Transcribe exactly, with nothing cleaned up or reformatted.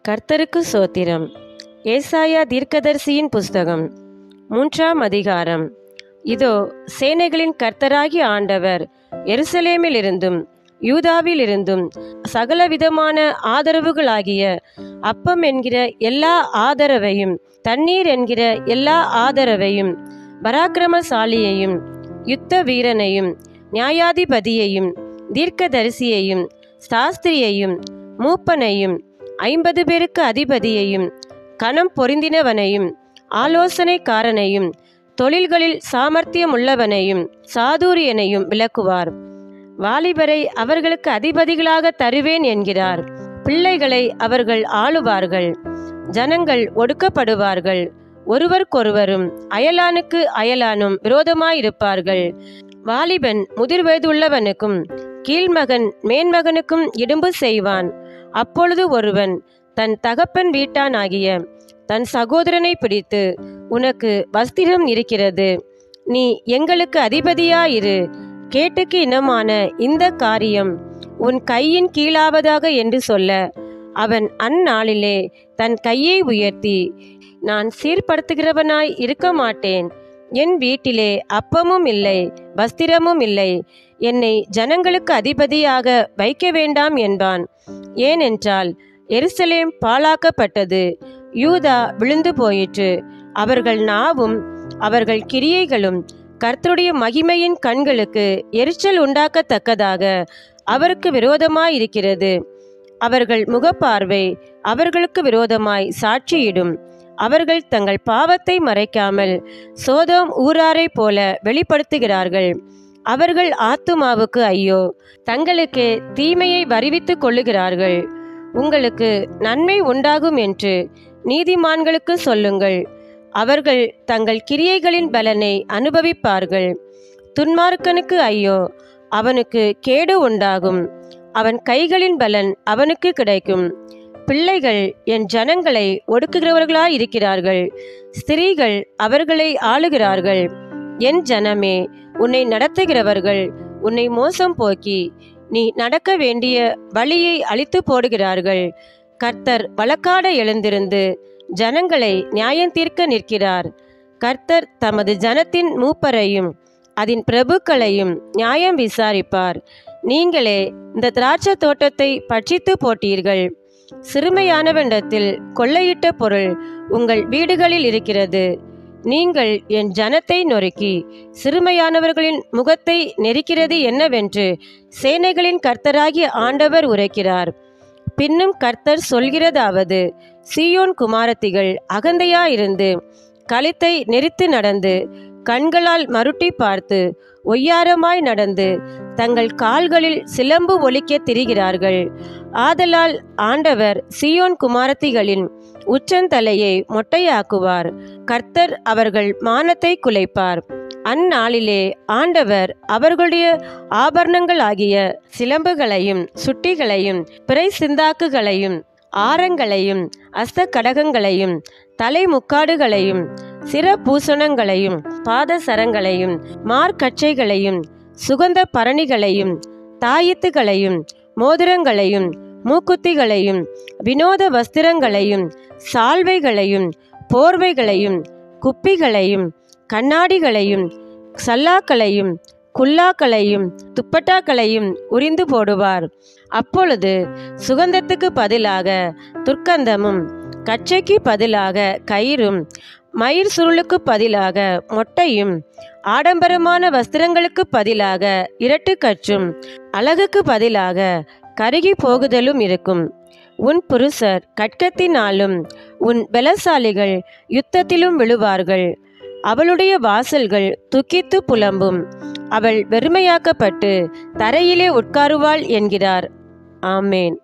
கர்த்தருக்கு சோத்திரம். ஏசாயா தீர்க்கதரிசியின் புஸ்தகம் மூன்றாம் அதிகாரம். இதோ, சேனைகளின் கர்த்தராகிய ஆண்டவர் எருசலேமிலிருந்தும் யூதாவிலிருந்தும் சகலவிதமான ஆதரவுகளாகிய அப்பம் என்கிற எல்லா ஆதரவையும், தண்ணீர் என்கிற எல்லா ஆதரவையும், பராக்கிரமசாலியையும், யுத்த வீரனையும், நியாயாதிபதியையும், தீர்க்கதரிசியையும், சாஸ்திரியையும், மூப்பனையும், ஐம்பது பேருக்கு அதிபதியையும், கணம் பொருந்தினவனையும், ஆலோசனைக்காரனையும், தொழில்களில் சாமர்த்தியமுள்ளவனையும், சாதுரியனையும் விலக்குவார். வாலிபரை அவர்களுக்கு அதிபதிகளாக தருவேன் என்கிறார். பிள்ளைகளை அவர்கள் ஆளுவார்கள். ஜனங்கள் ஒடுக்கப்படுவார்கள். ஒருவருக்கொருவரும் அயலானுக்கு அயலானும் விரோதமாயிருப்பார்கள். வாலிபன் முதிர் வயதுள்ளவனுக்கும் கீழ்மகன் மேன்மகனுக்கும் இடும்பு செய்வான். அப்பொழுது ஒருவன் தன் தகப்பன் வீட்டானாகிய தன் சகோதரனை பிடித்து, உனக்கு வஸ்திரம் இருக்கிறது, நீ எங்களுக்கு அதிபதியாயிரு, கேட்டுக்கு இனமான இந்த காரியம் உன் கையின் கீழாவதாக என்று சொல்ல, அவன் அந்நாளிலே தன் கையை உயர்த்தி, நான் சீர்படுத்துகிறவனாய் இருக்க மாட்டேன், என் வீட்டிலே அப்பமும் இல்லை வஸ்திரமும் இல்லை, என்னை ஜனங்களுக்கு அதிபதியாக வைக்க வேண்டாம் என்பான். ஏனென்றால் எருசலேம் பாழாக்கப்பட்டது, யூதா விழுந்து போயிற்று. அவர்கள் நாவும் அவர்கள் கிரியைகளும் கர்த்தருடைய மகிமையின் கண்களுக்கு எரிச்சல் உண்டாக்கத்தக்கதாக அவருக்கு விரோதமாயிருக்கிறது. அவர்கள் முகப்பார்வை அவர்களுக்கு விரோதமாய் சாட்சியிடும். அவர்கள் தங்கள் பாவத்தை மறைக்காமல் சோதோம் ஊராரை போல வெளிப்படுத்துகிறார்கள். அவர்கள் ஆத்துமாவுக்கு ஐயோ, தங்களுக்கே தீமையை வருவித்து கொள்ளுகிறார்கள். உங்களுக்கு நன்மை உண்டாகும் என்று நீதிமான்களுக்கு சொல்லுங்கள். அவர்கள் தங்கள் கிரியைகளின் பலனை அனுபவிப்பார்கள். துன்மார்க்கனுக்கு ஐயோ, அவனுக்கு கேடு உண்டாகும். அவன் கைகளின் பலன் அவனுக்கு கிடைக்கும். பிள்ளைகள் என் ஜனங்களை ஒடுக்குகிறவர்களாயிருக்கிறார்கள். ஸ்திரீகள் அவர்களை ஆளுகிறார்கள். என் ஜனமே, உன்னை நடத்துகிறவர்கள் உன்னை மோசம் போக்கி நீ நடக்க வேண்டிய வழியை அழித்து போடுகிறார்கள். கர்த்தர் வழக்காட எழுந்திருந்து ஜனங்களை நியாயம் தீர்க்க நிற்கிறார். கர்த்தர் தமது ஜனத்தின் மூப்பரையும் அதன் பிரபுக்களையும் நியாயம் விசாரிப்பார். நீங்களே இந்த திராட்சை தோட்டத்தை பட்சித்து போட்டீர்கள். சிறுமையானவனிடத்தில் கொள்ளையிட்ட பொருள் உங்கள் வீடுகளில் இருக்கிறது. நீங்கள் என் ஜனத்தை நொறுக்கி சிறுமையானவர்களின் முகத்தை நெரிக்கிறது என்னவென்று சேனைகளின் கர்த்தராகிய ஆண்டவர் உரைக்கிறார். பின்னும் கர்த்தர் சொல்கிறதாவது, சீயோன் குமாரத்திகள் அகந்தையாயிருந்து கழுத்தை நெரித்து நடந்து, கண்களால் மருட்டி பார்த்து, ஒய்யாரமாய் நடந்து, தங்கள் கால்களில் சிலம்பு ஒலிக்க திரிகிறார்கள். ஆதலால் ஆண்டவர் சீயோன் குமாரத்திகளின் உச்சந்தலையை மொட்டையாக்குவார். கர்த்தர் அவர்கள் மானத்தை குலைப்பார். அந்நாளிலே ஆண்டவர் அவர்களுடைய ஆபரணங்களாகிய சிலம்புகளையும் சுட்டிகளையும் பிறை சிந்தாக்குகளையும் ஆரங்களையும் அஸ்த கடகங்களையும் தலைமுக்காடுகளையும் சிரபூசணங்களையும் பாதசரங்களையும் மார்க்கச்சைகளையும் சுகந்த பரணிகளையும் தாயத்துகளையும் மோதிரங்களையும் மூக்குத்திகளையும் வினோத வஸ்திரங்களையும் சால்வைகளையும் போர்வைகளையும் குப்பிகளையும் கண்ணாடிகளையும் சல்லாக்களையும் குல்லாக்களையும் துப்பட்டாக்களையும் உரிந்து போடுவார். அப்பொழுது சுகந்தத்துக்கு பதிலாக துர்க்கந்தமும், கச்சைக்கு பதிலாக கயிறும், மயிர் சுருளுக்கு பதிலாக மொட்டையும், ஆடம்பரமான வஸ்திரங்களுக்கு பதிலாக இரட்டுக்கச்சும், அழகுக்கு பதிலாக கருகி போகுதலும் இருக்கும். உன் புருஷர் கட்கத்தினாலும் உன் பலசாலிகள் யுத்தத்திலும் விழுவார்கள். அவளுடைய வாசல்கள் துக்கித்து புலம்பும். அவள் வெறுமையாக்கப்பட்டு தரையிலே உட்காருவாள் என்கிறார். ஆமேன்.